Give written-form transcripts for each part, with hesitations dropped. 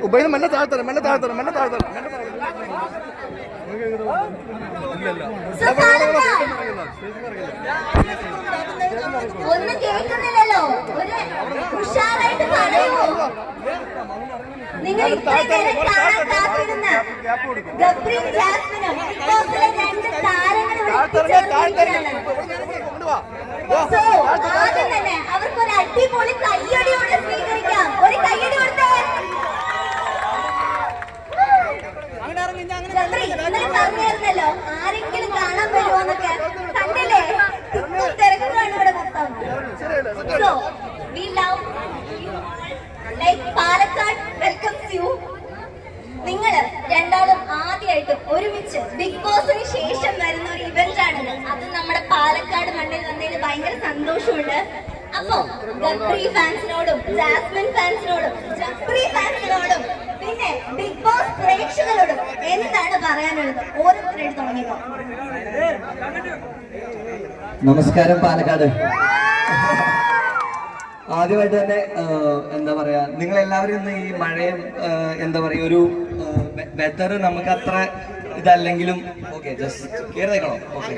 മെല്ലെ താഴ്ത്തണം ഒന്നും കേൾക്കുന്നില്ലല്ലോ. ഉഷാറായിട്ട് പറയൂ. നിങ്ങൾ ഇത്രയും കാണാൻ കാത്തിരുന്ന ഗബ്രിയും ജാസ്മിനും ബിഗ് ബോസിലെ 2 താരങ്ങൾ ആദ്യം തന്നെ അവർക്കൊരു അടിപൊളി കയ്യടിയോടെ സ്വീകരിക്കാം. ഒരു കയ്യടി കൊടുത്തേ. ഇന്നലെ പറഞ്ഞിരുന്നല്ലോ ആരെങ്കിലും കാണാൻ വരുമോന്നൊക്കെ. കണ്ടില്ലേ, തിരക്കുകളാണ് ഇവിടെ മൊത്തം. So, we love like Palakkad welcomes you. നിങ്ങള് രണ്ടാളും ആദ്യമായിട്ടും ഒരുമിച്ച് ബിഗ് ബോസിന് ശേഷം വരുന്ന ഒരു ഇവന്റ് ആണിത്. അത് നമ്മുടെ പാലക്കാട് മണ്ണിൽ വന്നതിന് ഭയങ്കര സന്തോഷമുണ്ട്. അപ്പൊ ഗബ്രി ഫാൻസിനോടും ജാസ്മിൻ ഫാൻസിനോടും ജബ്രി ഫാൻസിനോടും പിന്നെ ബിഗ് ബോസ് പ്രേക്ഷകരോടും എന്താണ് പറയാനുള്ളത്? ഓരോരുത്തരായിട്ട് തുടങ്ങിയപ്പോ. നമസ്കാരം പാലക്കാട്. ആദ്യമായിട്ട് തന്നെ എന്താ പറയാ, നിങ്ങൾ എല്ലാവരും ഇന്ന് ഈ മഴയും എന്താ പറയാ ഒരു വെതർ നമുക്ക് അത്ര ഇതല്ലെങ്കിലും ഓക്കെ ജസ്റ്റ് കയറി നിൽക്കണം. ഓക്കെ,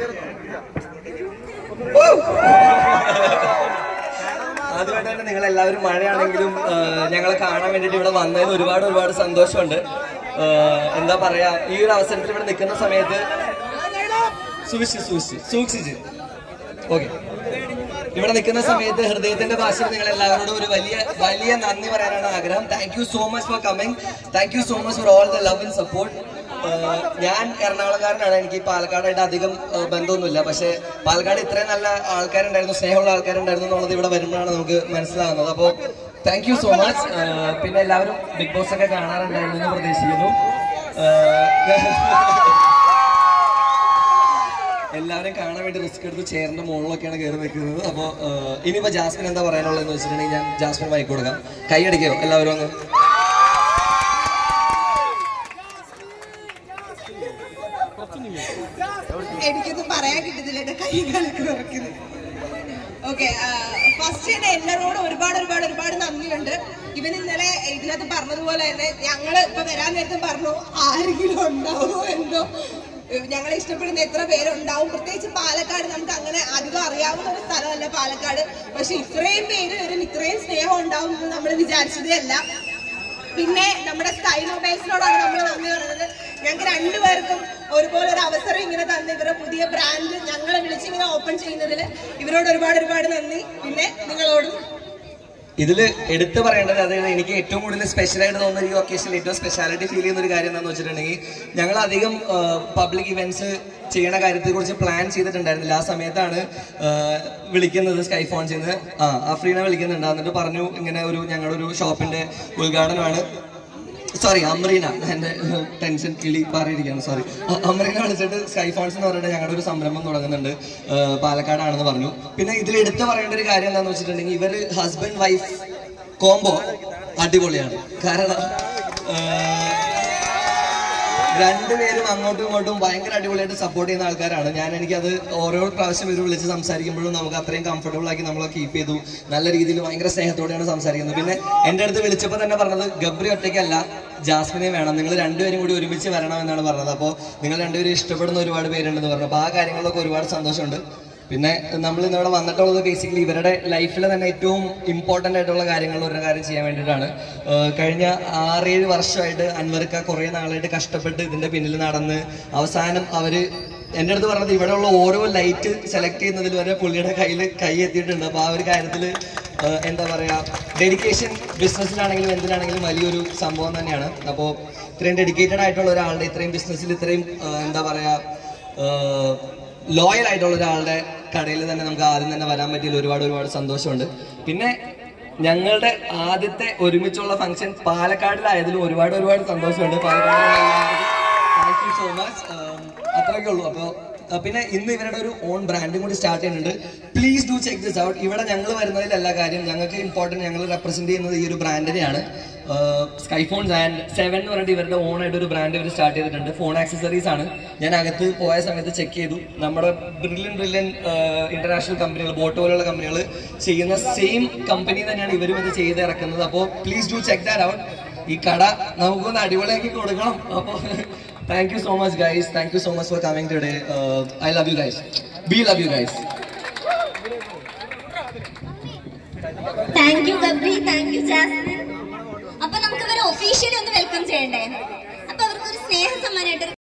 ആദ്യമായിട്ട് തന്നെ നിങ്ങൾ എല്ലാവരും മഴയാണെങ്കിലും ഞങ്ങളെ കാണാൻ വേണ്ടിയിട്ട് ഇവിടെ വന്നതിൽ ഒരുപാട് സന്തോഷമുണ്ട്. എന്താ പറയാ, ഈ ഒരു അവസരത്തിൽ ഇവിടെ നിൽക്കുന്ന സമയത്ത് സൂക്ഷിച്ച് ഓക്കെ, ഇവിടെ നിൽക്കുന്ന സമയത്ത് ഹൃദയത്തിന്റെ ഭാഷയിൽ നിങ്ങൾ എല്ലാവരോടും ഒരു വലിയ നന്ദി പറയാനാണ് ആഗ്രഹം. Thank you so much for coming. Thank you so much for all the love and support. ഞാൻ എറണാകുളംകാരനാണ്. എനിക്ക് പാലക്കാടായിട്ട് അധികം ബന്ധമൊന്നുമില്ല. പക്ഷെ പാലക്കാട് ഇത്രയും നല്ല ആൾക്കാരുണ്ടായിരുന്നു, സ്നേഹമുള്ള ആൾക്കാരുണ്ടായിരുന്നു എന്നുള്ളത് ഇവിടെ വരുമ്പോഴാണ് നമുക്ക് മനസ്സിലാകുന്നത്. അപ്പോൾ താങ്ക് യു സോ മച്ച്. പിന്നെ എല്ലാവരും ബിഗ് ബോസ് ഒക്കെ കാണാറുണ്ടായിരുന്നു എന്ന് പ്രതീക്ഷിക്കുന്നു. എല്ലാവരും കാണാൻ വേണ്ടി റിസ്ക് എടുത്ത് ചെയറിന്റെ മുകളിലൊക്കെയാണ് കയറി നിൽക്കുന്നത്. അപ്പോൾ ഇനിയിപ്പോൾ ജാസ്മിൻ എന്താ പറയാനുള്ളതെന്ന് വെച്ചിട്ടുണ്ടെങ്കിൽ ഞാൻ ജാസ്മിൻ മൈക്ക് കൊടുക്കാം. കൈയടിക്കോ എല്ലാവരും ഒന്ന്? എനിക്കൊന്നും പറയാൻ കിട്ടുന്നില്ല, എന്റെ കൈ കണക്ക് കുറയ്ക്കുന്നത്. ഓക്കെ, ഫസ്റ്റ് തന്നെ എല്ലാവരോടും ഒരുപാട് നന്ദിയുണ്ട്. ഇവൻ ഇന്നലെ ഇതിനകത്ത് പറഞ്ഞതുപോലെ തന്നെ ഞങ്ങള് ഇപ്പൊ വരാൻ നേരത്തെ പറഞ്ഞു ആരെങ്കിലും ഉണ്ടാവോ എന്തോ, ഞങ്ങളെ ഇഷ്ടപ്പെടുന്ന എത്ര പേരുണ്ടാവും. പ്രത്യേകിച്ച് പാലക്കാട് നമുക്ക് അങ്ങനെ അധികം അറിയാവുന്ന ഒരു സ്ഥലമല്ല പാലക്കാട്. പക്ഷെ ഇത്രയും പേര് വരും, ഇത്രയും സ്നേഹം ഉണ്ടാവും എന്ന് നമ്മൾ വിചാരിച്ചതേ അല്ല. പിന്നെ നമ്മുടെ സ്കൈ മൊബൈൽസിനോടാണ് നമ്മൾ നന്ദി പറയുന്നത്. ഞങ്ങൾക്ക് രണ്ടുപേർക്കും ഒരുപോലെ ഒരു അവസരം ഇങ്ങനെ തന്ന് ഇവരുടെ പുതിയ ബ്രാൻഡ് ഞങ്ങളെ വിളിച്ച് ഇങ്ങനെ ഓപ്പൺ ചെയ്യുന്നതിൽ ഇവരോട് ഒരുപാട് നന്ദി. പിന്നെ നിങ്ങളോടും ഇതിൽ എടുത്തു പറയേണ്ടത്, അതായത് എനിക്ക് ഏറ്റവും കൂടുതൽ സ്പെഷ്യലായിട്ട് തോന്നുന്ന ഈ ഒക്കേഷനിൽ ഏറ്റവും സ്പെഷ്യാലിറ്റി ഫീൽ ചെയ്യുന്ന ഒരു കാര്യം എന്താണെന്ന് വെച്ചിട്ടുണ്ടെങ്കിൽ, ഞങ്ങൾ അധികം പബ്ലിക് ഇവന്റ്സ് ചെയ്യണ കാര്യത്തെക്കുറിച്ച് പ്ലാൻ ചെയ്തിട്ടുണ്ടായിരുന്നില്ല. ആ സമയത്താണ് വിളിക്കുന്നത് സ്കൈ ഫോൺ ചെയ്യുന്നത്. അഫ്രീനെ വിളിക്കുന്നുണ്ട്. എന്നിട്ട് പറഞ്ഞു ഇങ്ങനെ ഞങ്ങളുടെ ഒരു ഷോപ്പിന്റെ ഉദ്ഘാടനമാണ്. സോറി, അമ്രീന, എൻ്റെ ടെൻഷൻ കിളി പറഞ്ഞിരിക്കുകയാണ്. സോറി, അമ്രീന വിളിച്ചിട്ട് സ്കൈ ഫോൺസ് എന്ന് പറഞ്ഞിട്ട് ഞങ്ങളുടെ ഒരു സംരംഭം തുടങ്ങുന്നുണ്ട്, പാലക്കാടാണെന്ന് പറഞ്ഞു. പിന്നെ ഇതിൽ എടുത്തു പറയേണ്ട ഒരു കാര്യം എന്താണെന്ന് വെച്ചിട്ടുണ്ടെങ്കിൽ, ഇവർ ഹസ്ബൻഡ് വൈഫ് കോംബോ അടിപൊളിയാണ്. കാരണം രണ്ടുപേരും അങ്ങോട്ടും ഇങ്ങോട്ടും ഭയങ്കര അടിപൊളിയായിട്ട് സപ്പോർട്ട് ചെയ്യുന്ന ആൾക്കാരാണ്. എനിക്കത് ഓരോ പ്രാവശ്യം ഇവർ വിളിച്ച് സംസാരിക്കുമ്പോഴും നമുക്ക് അത്രയും കംഫർട്ടബിൾ ആക്കി നമ്മളെ കീപ്പ് ചെയ്തു. നല്ല രീതിയിൽ ഭയങ്കര സ്നേഹത്തോടെയാണ് സംസാരിക്കുന്നത്. പിന്നെ എൻ്റെ അടുത്ത് വിളിച്ചപ്പോൾ തന്നെ പറഞ്ഞത് ഗബ്രി ഒറ്റയ്ക്കല്ല, ജാസ്മിനെ വേണം, നിങ്ങൾ രണ്ടുപേരും കൂടി ഒരുമിച്ച് വരണം എന്നാണ് പറഞ്ഞത്. അപ്പോൾ നിങ്ങൾ രണ്ടുപേരും ഇഷ്ടപ്പെടുന്ന ഒരുപാട് പേരുണ്ടെന്ന് പറഞ്ഞു. അപ്പോൾ ആ കാര്യങ്ങളിലൊക്കെ ഒരുപാട് സന്തോഷമുണ്ട്. പിന്നെ നമ്മൾ ഇന്നിവിടെ വന്നിട്ടുള്ളത് ബേസിക്കലി ഇവരുടെ ലൈഫിൽ തന്നെ ഏറ്റവും ഇമ്പോർട്ടൻ്റ് ആയിട്ടുള്ള കാര്യങ്ങൾ ഒരു കാര്യം ചെയ്യാൻ വേണ്ടിയിട്ടാണ്. കഴിഞ്ഞ 6-7 വർഷമായിട്ട് അൻവർക്ക കുറേ നാളായിട്ട് കഷ്ടപ്പെട്ട് ഇതിൻ്റെ പിന്നിൽ നടന്ന് അവസാനം അവർ എൻ്റെ അടുത്ത് പറഞ്ഞത് ഇവിടെയുള്ള ഓരോ ലൈറ്റ് സെലക്ട് ചെയ്യുന്നതിൽ വരെ പുള്ളിയുടെ കൈ എത്തിയിട്ടുണ്ട്. അപ്പോൾ ആ ഒരു കാര്യത്തിൽ എന്താ പറയുക, ഡെഡിക്കേഷൻ ബിസിനസ്സിലാണെങ്കിലും എന്തിനാണെങ്കിലും വലിയൊരു സംഭവം തന്നെയാണ്. അപ്പോൾ ഇത്രയും ഡെഡിക്കേറ്റഡ് ആയിട്ടുള്ള ഒരാളുടെ ഇത്രയും ബിസിനസ്സിൽ ഇത്രയും എന്താ പറയുക ലോയൽ ആയിട്ടുള്ള ഒരാളുടെ കടയിൽ തന്നെ നമുക്ക് ആദ്യം തന്നെ വരാൻ പറ്റിയതിൽ ഒരുപാട് സന്തോഷമുണ്ട്. പിന്നെ ഞങ്ങളുടെ ആദ്യത്തെ ഒരുമിച്ചുള്ള ഫംഗ്ഷൻ പാലക്കാടിലായതിലും ഒരുപാട് സന്തോഷമുണ്ട്. Palakkad thank you so much. അത്രയൊക്കെ ഉള്ളൂ. അപ്പോൾ പിന്നെ ഇന്ന് ഇവരുടെ ഒരു ഓൺ ബ്രാൻഡും കൂടി സ്റ്റാർട്ട് ചെയ്യുന്നുണ്ട്. Please do check this out. ഇവിടെ ഞങ്ങൾ വരുന്നതിലല്ല കാര്യം, ഞങ്ങൾക്ക് ഇമ്പോർട്ടൻറ്റ് ഞങ്ങൾ റെപ്രസെൻറ്റ് ചെയ്യുന്നത് ഈ ഒരു ബ്രാൻഡിനെയാണ്. സ്കൈ ഫോൺസ് ആൻഡ് 7 എന്ന് പറഞ്ഞിട്ട് ഇവരുടെ ഓൺ ആയിട്ട് ഒരു ബ്രാൻഡ് ഇവർ സ്റ്റാർട്ട് ചെയ്തിട്ടുണ്ട്. ഫോൺ ആക്സസറീസ് ആണ്. ഞാൻ അകത്ത് പോയ സമയത്ത് ചെക്ക് ചെയ്തു, നമ്മുടെ ബ്രില്യൻ ഇന്റർനാഷണൽ കമ്പനികൾ, ബോട്ട് പോലുള്ള കമ്പനികൾ ചെയ്യുന്ന സെയിം കമ്പനി തന്നെയാണ് ഇവരും ഇത് ചെയ്ത് ഇറക്കുന്നത്. അപ്പോൾ please do check that out. ഈ കട നമുക്കൊന്ന് അടിപൊളിയാക്കി കൊടുക്കണം. അപ്പൊ thank you so much guys, thank you so much for coming today. I love you guys, we love you guys. Thank you Gabri, thank you Jasmine. അപ്പൊ നമുക്ക് ഇവരെ officially ഒന്ന് വെൽക്കം ചെയ്യണ്ടേ? അപ്പൊ അവർക്കൊരു സ്നേഹ സമ്മാനമായിട്ട്